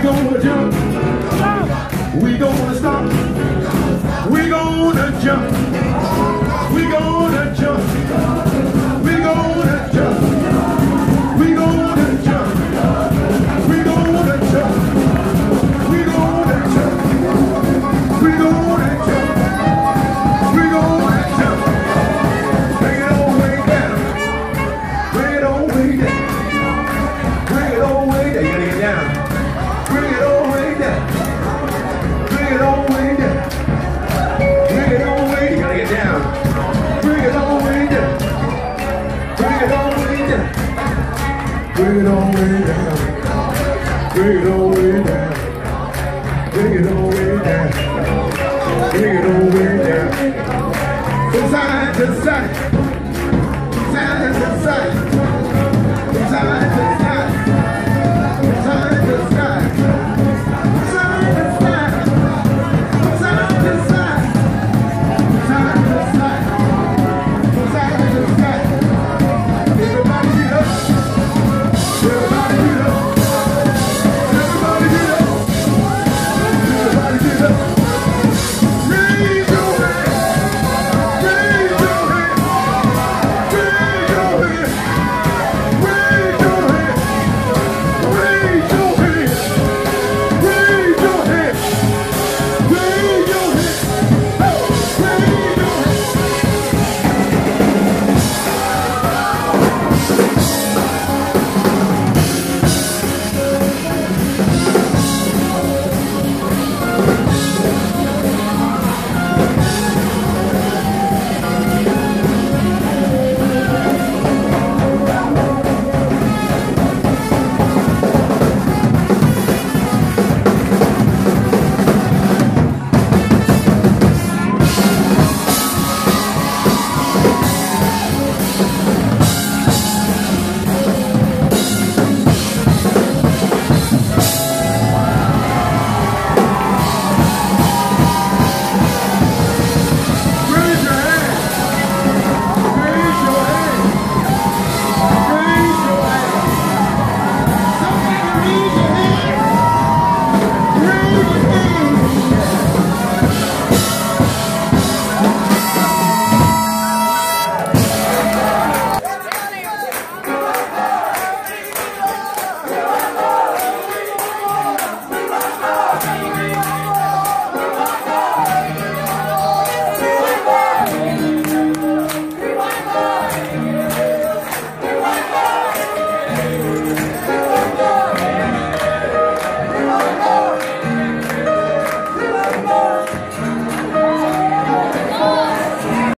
gonna jump. We gonna stop. We gonna jump. We gonna jump. We gonna jump. We gonna jump. We gonna jump. We gonna jump. We gonna jump. We gonna jump. Bring it all way down. Bring it all way down. Bring it all way down. You gotta get down. Bring it all way down. Bring it all way down. Bring it all way. You gotta get down. Bring it all way down. Bring it all way down. Bring it all way down. Bring it all way down. Bring it all way down. Bring it all way down. From side to side.